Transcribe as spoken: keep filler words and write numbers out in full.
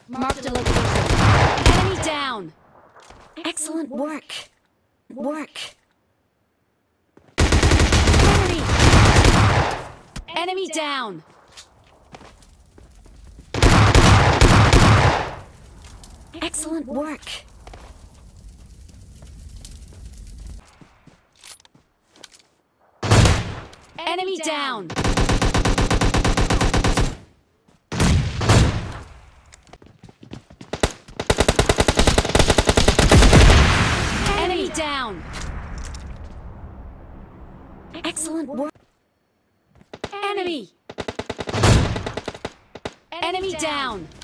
Marked a location. Enemy down. Excellent work. Work. Enemy. Enemy down. Excellent work. Enemy down. Enemy down. Excellent work. Enemy. Enemy down.